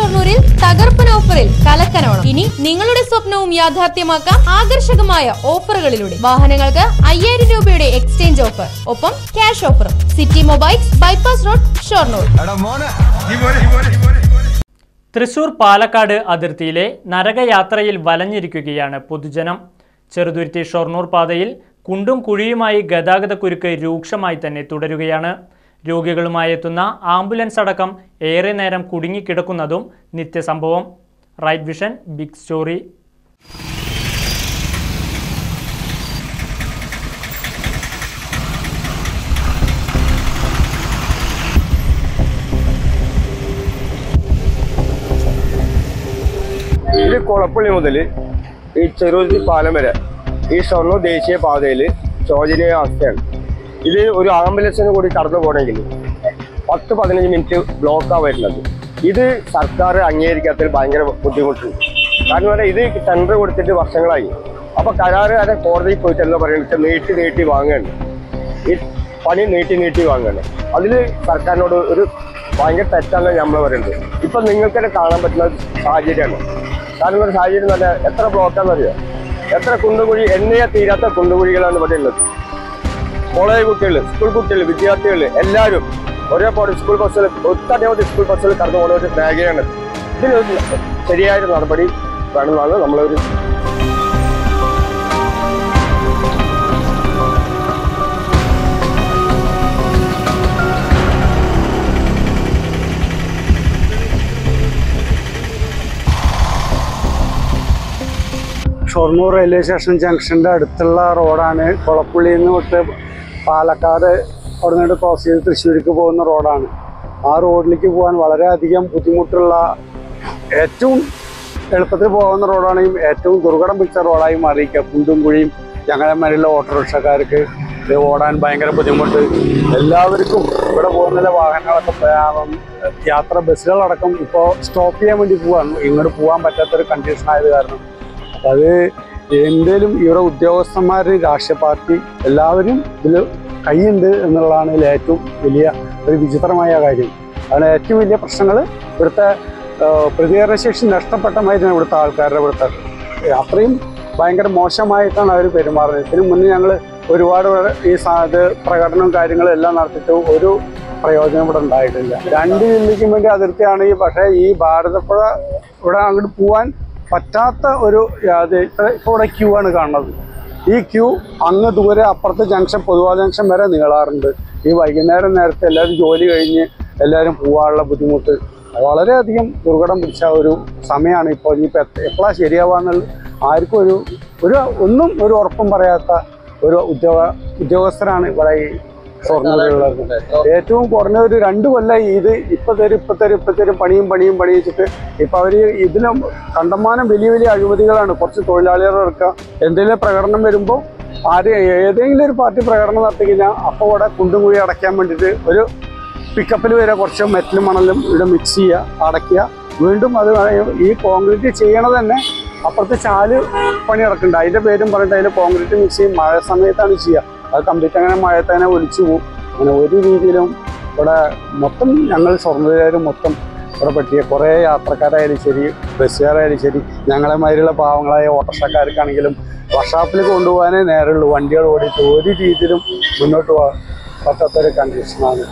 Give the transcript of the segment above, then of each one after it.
ഷൊർണൂരിൽ തകർപ്പൻ ഓഫറിൽ കലക്കനോണം. ഇനി നിങ്ങളുടെ സ്വപ്നവും യാഥാർത്ഥ്യമാക്കാം ആകർഷകമായ ഓഫറുകളിലൂടെ. വാഹനങ്ങൾക്ക് 5000 രൂപയുടെ എക്സ്ചേഞ്ച് ഓഫർ, ഒപ്പം ക്യാഷ് ഓഫറും. City Mobiles, bypass road, Shoranur. Thrissur Palakkad അതിർത്തിയിലെ നരകയാത്രയിൽ വലഞ്ഞിരിക്കുകയാണ് പൊതുജനം. ചെറുതുരുത്തി ഷൊർണൂർ പാതയിൽ കുണ്ടും കുഴിയുമായി ഗതാഗതക്കുരുക്ക് രൂക്ഷമായി തന്നെ തുടരുകയാണ്. രോഗികളുമായി എത്തുന്ന ആംബുലൻസ് അടക്കം ഏറെ നേരം കുടുങ്ങിക്കിടക്കുന്നതും നിത്യസംഭവം. Right Vision Big Story. ഇത് കൊളപ്പള്ളി മുതൽ ഈ ചെറുതുരുത്തി പാലം വരെ ഈ ഷൊർണൂർ ദേശീയ പാതയിൽ ശോചനീയ അവസ്ഥയാണ്. ഇത് ഒരു ആംബുലൻസിന് കൂടി കടന്നു പോകണമെങ്കിൽ 10-15 മിനിറ്റ് ബ്ലോക്കാണ് വരുന്നത്. ഇത് സർക്കാർ അംഗീകരിക്കാത്തതിൽ ഭയങ്കര ബുദ്ധിമുട്ടുണ്ട്. കാരണം പറഞ്ഞാൽ ഇത് ടെൻഡർ കൊടുത്തിട്ട് വർഷങ്ങളായി. അപ്പോൾ കരാറുകാരെ കോടതിയിൽ പോയിട്ട് എന്താ പറയുന്നത്, നീട്ടി വാങ്ങുകയാണ്. ഈ പണി നീട്ടി വാങ്ങുകയാണ്. അതിൽ സർക്കാരിനോട് ഒരു ഭയങ്കര തെറ്റാണ് നമ്മൾ പറയുന്നത്. ഇപ്പം നിങ്ങൾക്ക് തന്നെ കാണാൻ പറ്റുന്ന സാഹചര്യമാണ്. കാരണം ഒരു സാഹചര്യം എന്ന് പറഞ്ഞാൽ എത്ര ബ്ലോക്കാണെന്നറിയാം, എത്ര കുണ്ടുകുഴി, എണ്ണയെ തീരാത്ത കുണ്ടുകുഴികളാണ് ഇവിടെ ഉള്ളത്. കോളേജ് കുട്ടികൾ, സ്കൂൾ കുട്ടികൾ, വിദ്യാർത്ഥികൾ എല്ലാവരും ഒരേപോലെ സ്കൂൾ ബസ്സുകൾ, ഒട്ടനവധി സ്കൂൾ ബസ്സുകൾ കടന്നു പോകുന്ന ഒരു മേഖലയാണ്. ഇതിനൊരു ശരിയായ നടപടി വേണമെന്നാണ് നമ്മളൊരു ഷൊർണൂർ റെയിൽവേ സ്റ്റേഷൻ ജംഗ്ഷൻ്റെ അടുത്തുള്ള റോഡാണ്. കൊളപ്പള്ളിയിൽ നിന്ന് വിട്ട് പാലക്കാട് അവിടെ നിന്ന് ക്രോസ് ചെയ്ത് തൃശ്ശൂർക്ക് പോകുന്ന റോഡാണ്. ആ റോഡിലേക്ക് പോകാൻ വളരെയധികം ബുദ്ധിമുട്ടുള്ള, ഏറ്റവും എളുപ്പത്തിൽ പോകുന്ന റോഡാണെങ്കിൽ ഏറ്റവും ദുർഘടം പിടിച്ച റോഡായി മാറിയിരിക്കുക. കുണ്ടും കുഴിയും ഞങ്ങളെമാരിലുള്ള ഓട്ടോറിക്ഷക്കാർക്ക് ഓടാൻ ഭയങ്കര ബുദ്ധിമുട്ട്. എല്ലാവർക്കും ഇവിടെ പോകുന്ന വാഹനങ്ങളൊക്കെ യാത്ര ബസ്സുകളടക്കം ഇപ്പോൾ സ്റ്റോപ്പ് ചെയ്യാൻ വേണ്ടി പോവാണ്. ഇങ്ങോട്ട് പോകാൻ പറ്റാത്തൊരു കണ്ടീഷൻ ആയത് കാരണം അത് എന്തേലും ഇവിടെ ഉദ്യോഗസ്ഥന്മാർ, രാഷ്ട്രീയ പാർട്ടി എല്ലാവരും ഇതിൽ കൈയുണ്ട് എന്നുള്ളതാണ് ഇതിൽ ഏറ്റവും വലിയ ഒരു വിചിത്രമായ കാര്യം. അതാണ് ഏറ്റവും വലിയ പ്രശ്നങ്ങൾ. ഇവിടുത്തെ പ്രതികരണശേഷി നഷ്ടപ്പെട്ട മാതിരിയാണ് ഇവിടുത്തെ ഇവിടുത്തെ അത്രയും ഭയങ്കര മോശമായിട്ടാണ് അവർ പെരുമാറുന്നത്. ഇതിനു മുന്നേ ഞങ്ങൾ ഒരുപാട് പ്രകടനവും കാര്യങ്ങളും എല്ലാം നടത്തിയിട്ട് ഒരു പ്രയോജനം ഇവിടെ ഉണ്ടായിട്ടില്ല. 2 ജില്ലയ്ക്കും വേണ്ടി അതിർത്തിയാണെങ്കിൽ, പക്ഷേ ഈ ഭാരതപ്പുഴ ഇവിടെ അങ്ങോട്ട് പോകാൻ പറ്റാത്ത ഒരു ഇപ്പോൾ ഇവിടെ ക്യൂ ആണ് കാണുന്നത്. ഈ ക്യൂ അങ്ങ് ദൂരെ അപ്പുറത്തെ ജംഗ്ഷൻ, പൊതുവാ ജംഗ്ഷൻ വരെ നീളാറുണ്ട്. ഈ വൈകുന്നേരം നേരത്തെ എല്ലാവരും ജോലി കഴിഞ്ഞ് എല്ലാവരും പോകാനുള്ള ബുദ്ധിമുട്ട് വളരെയധികം ദുർഘടം പിടിച്ച ഒരു സമയമാണ് ഇപ്പോൾ. ഇനിയിപ്പോൾ എപ്പോഴാണ് ശരിയാവാന്നുള്ളത് ആർക്കും ഒന്നും ഒരു ഉറപ്പും പറയാത്ത ഒരു ഉദ്യോഗസ്ഥരാണ് ഇവിടെ ഈ ഷൊർണൂരിലുള്ളത്. ഏറ്റവും കുറഞ്ഞ ഒരു 2 കൊല്ലം ഇത് ഇപ്പം തരും പണിയും വെച്ചിട്ട് ഇപ്പം അവർ ഇതിലും കണ്ടമാനം വലിയ അഴിമതികളാണ്. കുറച്ച് തൊഴിലാളികളെ ഇറക്കുക, എന്തെങ്കിലും പ്രകടനം വരുമ്പോൾ ഏതെങ്കിലും ഒരു പാർട്ടി പ്രകടനം നടത്തി കഴിഞ്ഞാൽ അപ്പോൾ ഇവിടെ കുണ്ടും കുഴി അടയ്ക്കാൻ വേണ്ടിയിട്ട് ഒരു പിക്കപ്പിൽ വരെ കുറച്ച് മെറ്റലും മണലും ഇവിടെ മിക്സ് ചെയ്യുക, അടയ്ക്കുക. വീണ്ടും അത് ഈ കോൺക്രീറ്റ് ചെയ്യണത് തന്നെ അപ്പുറത്ത് ചാല് പണി നടക്കുന്നുണ്ട്. അതിൻ്റെ പേരും പറഞ്ഞിട്ട് അതിൽ കോൺക്രീറ്റ് മിക്സ് ചെയ്യും. മഴ സമയത്താണ് ചെയ്യുക. അത് കംപ്ലീറ്റ് അങ്ങനെ മഴത്തന്നെ ഒലിച്ചു പോകും. അങ്ങനെ ഒരു രീതിയിലും ഇവിടെ മൊത്തം ഞങ്ങൾ ഷൊർണൂരുകാരും മൊത്തം ഇവിടെ പറ്റിയ കുറേ യാത്രക്കാരായാലും ശരി, ബസ്സുകാരായാലും ശരി, ഞങ്ങളെമാതിരിയുള്ള പാവങ്ങളായ ഓട്ടോറിക്ഷക്കാർക്കാണെങ്കിലും വർക്ക്ഷോപ്പിൽ കൊണ്ടുപോകാനേ നേരമുള്ളൂ. വണ്ടികൾ ഓടിയിട്ട് ഒരു രീതിയിലും മുന്നോട്ട് പോകാൻ പറ്റാത്തൊരു കണ്ടീഷനാണ്.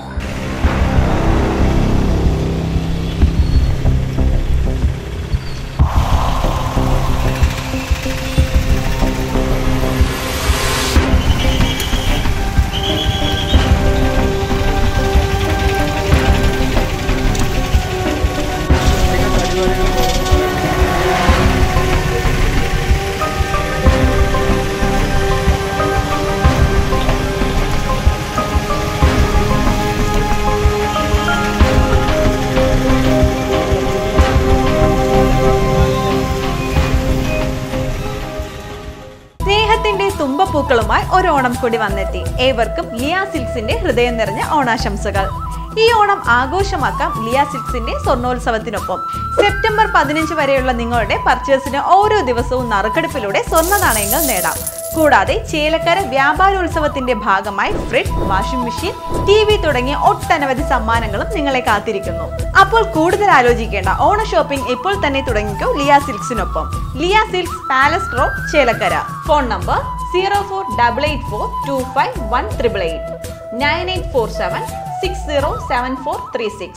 തുമ്പപ്പൂക്കളുമായി ഒരു ഓണം കൂടി വന്നെത്തി. ഏവർക്കും ലിയ സിൽക്സിന്റെ ഹൃദയം നിറഞ്ഞ ഓണാശംസകൾ. ഈ ഓണം ആഘോഷമാക്കാം ലിയ സിൽക്സിന്റെ സ്വർണ്ണോത്സവത്തിനൊപ്പം. സെപ്റ്റംബർ 15 വരെയുള്ള നിങ്ങളുടെ പർച്ചേസിന് ഓരോ ദിവസവും നറുക്കെടുപ്പിലൂടെ സ്വർണ്ണ നാണയങ്ങൾ നേടാം. കൂടാതെ ചേലക്കര വ്യാപാരോത്സവത്തിന്റെ ഭാഗമായി ഫ്രിഡ്ജ്, വാഷിംഗ് മെഷീൻ, TV തുടങ്ങിയ ഒട്ടനവധി സമ്മാനങ്ങളും നിങ്ങളെ കാത്തിരിക്കുന്നു. അപ്പോൾ കൂടുതൽ ആലോചിക്കേണ്ട, ഓണ ഷോപ്പിംഗ് ഇപ്പോൾ തന്നെ തുടങ്ങിക്കോ ലിയ സിൽക്സിനൊപ്പം. Liya silks, palace road, Chelakkara. Phone number 0488425188 9847607436.